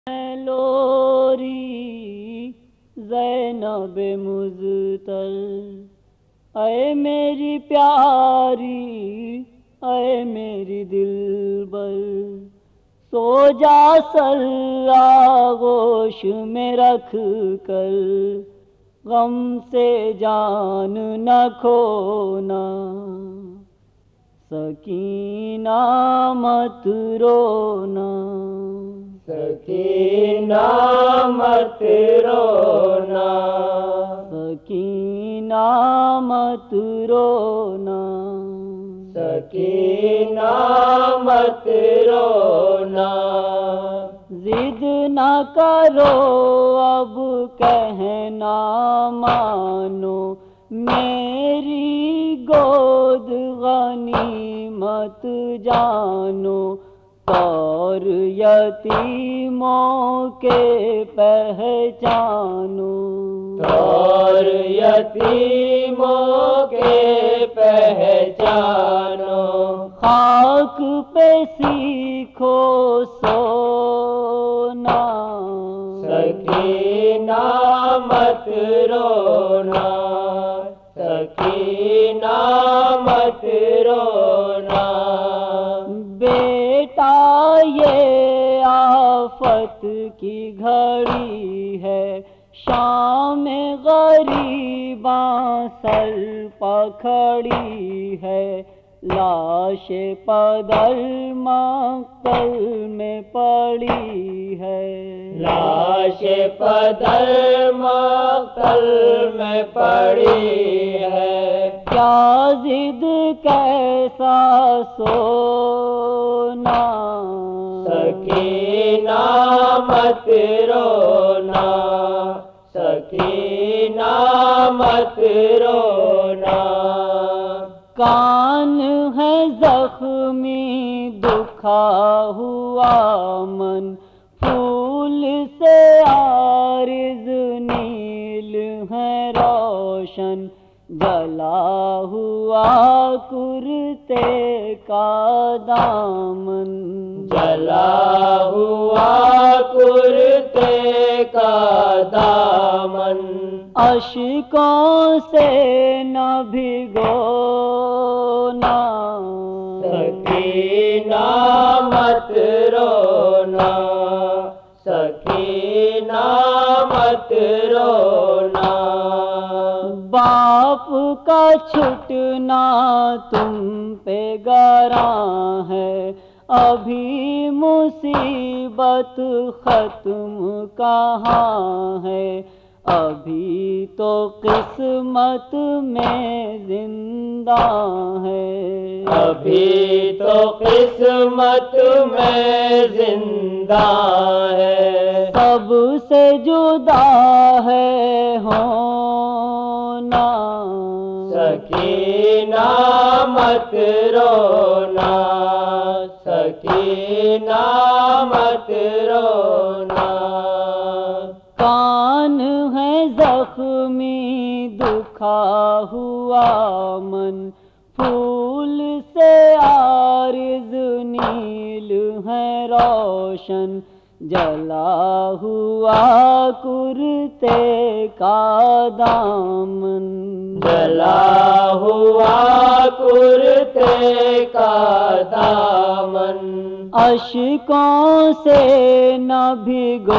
लोरी ज़ैनब मुज़्तल, ऐ मेरी प्यारी, ऐ मेरी दिलबर, सो जा सल्ला गोश में रख कर, गम से जान न खोना। सकीना मत रोना, सकीना मत रोना, सकीना मत रोना, सकीना मत रोना। जिद न करो अब कहना मानो, मेरी गोद गनीमत जानो। और यतीमों के पहचानो, और यतीमों के पहचानो। खाक पे सीखो सोना, सकीना मत रोना, सकीना मत रोना। बेटा ये आफत की घड़ी है, शाम गरीबां सर पखड़ी है। लाश पदर मक्तल में पड़ी है, लाश पदर मक्तल में पड़ी है। क्या जिद कैसा सोना, सकीना मत रोना, सकीना मत रोना। कान है जख्मी दुखा हुआ मन, फूल से आरिज़ नील है रोशन। जला हुआ कुर्ते का दामन, जला हुआ कुर्ते का दामन। अश्कों से न भिगोना, सकीना मत रोना, सकीना मत रोना। बाप का छुटना तुम पे गरां है, अभी मुसीबत खत्म कहाँ है। अभी तो किस्मत में जिंदा है, अभी तो किस्मत में जिंदा है। सबसे जुदा है होना, सकीना मत रोना, सकीना मत रोना। कान है जख्मी दुखा हुआ मन, फूल से आरिज़ नील है रोशन। जला हुआ कुर्ते का दामन, जला हुआ कुर्ते का दामन। अश्कों से न भिगोना,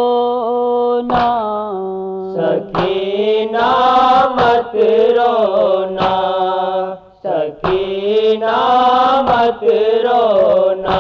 सकीना मत रोना, सकीना मत रोना।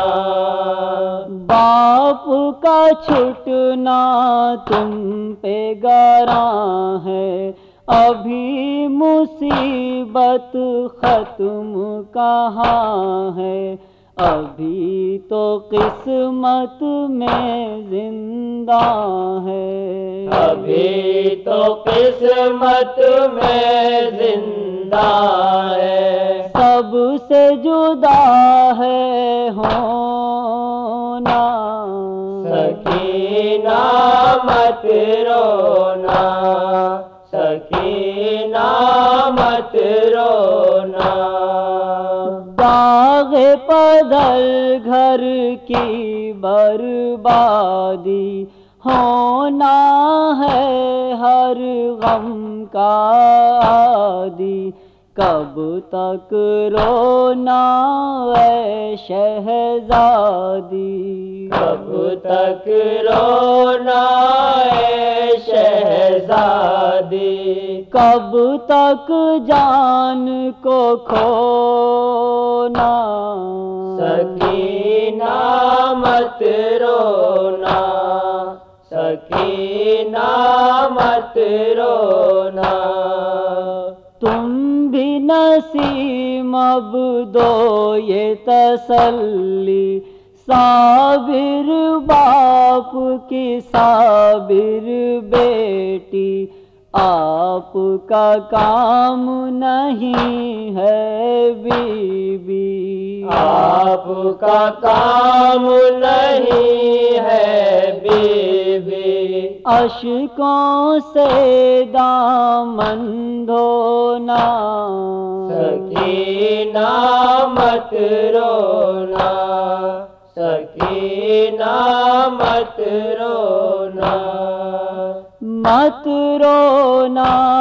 बाप का छुटना तुम पे गरां है, अभी मुसीबत खत्म कहाँ है। अभी तो किस्मत में जिंदा है, अभी तो किस्मत में जिंदा है। सबसे जुदा है होना, सकीना मत रोना, सकीना मत रोना। दाग पदर घर की बर्बादी होना है हर गम का आदि। कब तक रोना ऐ शहजादी, कब तक रोना ऐ शहजादी, कब तक जान को खोना। सकीना मत रोना, सकीना मत रोना। तुम भी नसीम अब दो ये तसल्ली, साबिर बाप की साबिर बेटी। आपका काम नहीं है बीबी, आपका काम नहीं है बीबी। अश्कों से दामन धोना। सकीना मत रोना, सकीना मत रोना। मत रोना